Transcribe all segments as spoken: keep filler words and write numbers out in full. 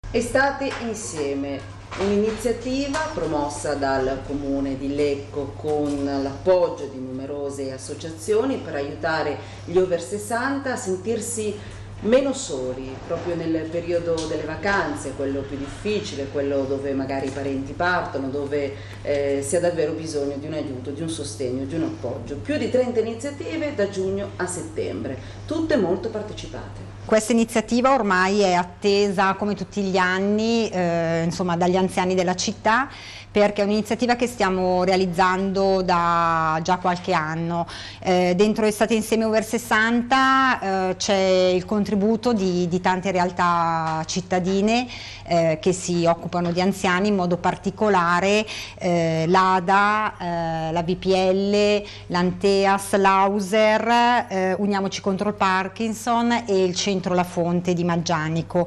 Estate insieme, un'iniziativa promossa dal Comune di Lecco con l'appoggio di numerose associazioni per aiutare gli over sessanta a sentirsi meno soli, proprio nel periodo delle vacanze, quello più difficile, quello dove magari i parenti partono, dove eh, si ha davvero bisogno di un aiuto, di un sostegno, di un appoggio. Più di trenta iniziative da giugno a settembre, tutte molto partecipate. Questa iniziativa ormai è attesa come tutti gli anni, eh, insomma, dagli anziani della città, perché è un'iniziativa che stiamo realizzando da già qualche anno. Eh, dentro Estate Insieme Over sessanta eh, c'è il contributo di, di tante realtà cittadine eh, che si occupano di anziani, in modo particolare eh, l'A D A, eh, la V P L, l'Anteas, l'Auser, eh, Uniamoci contro il Parkinson e il Centro La Fonte di Maggianico.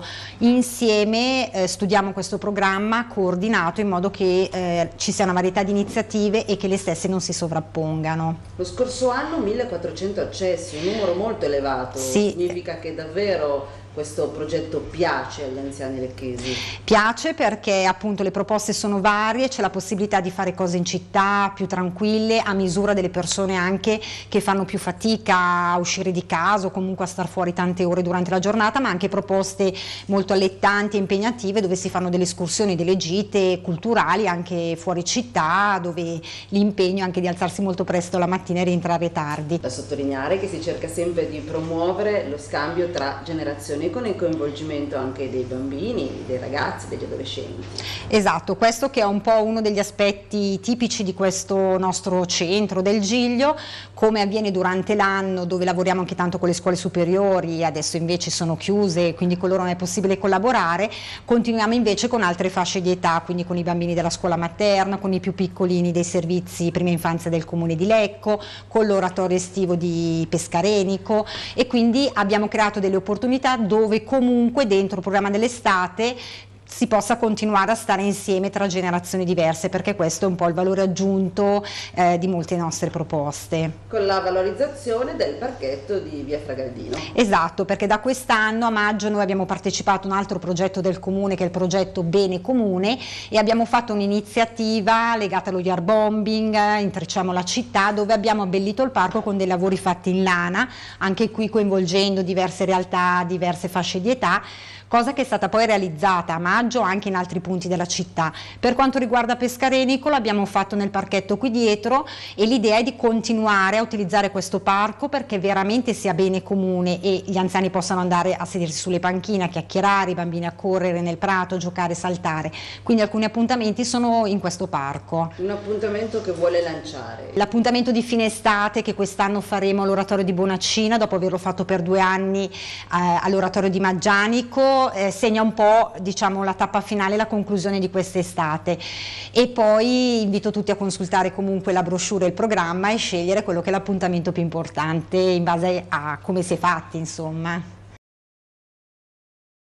Insieme eh, studiamo questo programma coordinato in modo che eh, ci sia una varietà di iniziative e che le stesse non si sovrappongano. Lo scorso anno millequattrocento accessi, un numero molto elevato, sì. Significa che davvero questo progetto piace agli anziani lecchesi? Piace perché appunto le proposte sono varie, c'è la possibilità di fare cose in città più tranquille, a misura delle persone anche che fanno più fatica a uscire di casa o comunque a star fuori tante ore durante la giornata, ma anche proposte molto allettanti e impegnative dove si fanno delle escursioni, delle gite culturali anche fuori città, dove l'impegno è anche di alzarsi molto presto la mattina e rientrare tardi. Da sottolineare che si cerca sempre di promuovere lo scambio tra generazioni con il coinvolgimento anche dei bambini, dei ragazzi, degli adolescenti. Esatto, questo che è un po' uno degli aspetti tipici di questo nostro centro del Giglio, come avviene durante l'anno dove lavoriamo anche tanto con le scuole superiori, adesso invece sono chiuse, quindi con loro non è possibile collaborare, continuiamo invece con altre fasce di età, quindi con i bambini della scuola materna, con i più piccolini dei servizi prima infanzia del Comune di Lecco, con l'oratorio estivo di Pescarenico, e quindi abbiamo creato delle opportunità dove comunque dentro il programma dell'estate si possa continuare a stare insieme tra generazioni diverse, perché questo è un po' il valore aggiunto eh, di molte nostre proposte. Con la valorizzazione del parchetto di via Fragaldino. Esatto, perché da quest'anno a maggio noi abbiamo partecipato a un altro progetto del Comune che è il progetto Bene Comune e abbiamo fatto un'iniziativa legata allo yard bombing, Intrecciamo la città, dove abbiamo abbellito il parco con dei lavori fatti in lana, anche qui coinvolgendo diverse realtà, diverse fasce di età, cosa che è stata poi realizzata a maggio anche in altri punti della città. Per quanto riguarda Pescarenico l'abbiamo fatto nel parchetto qui dietro e l'idea è di continuare a utilizzare questo parco perché veramente sia bene comune e gli anziani possano andare a sedersi sulle panchine, a chiacchierare, i bambini a correre nel prato, giocare, saltare. Quindi alcuni appuntamenti sono in questo parco. Un appuntamento che vuole lanciare? L'appuntamento di fine estate che quest'anno faremo all'oratorio di Bonaccina, dopo averlo fatto per due anni eh, all'oratorio di Maggianico, Eh, segna un po', diciamo, la tappa finale, la conclusione di quest'estate, e poi invito tutti a consultare comunque la brochure e il programma e scegliere quello che è l'appuntamento più importante in base a come si è fatti, insomma.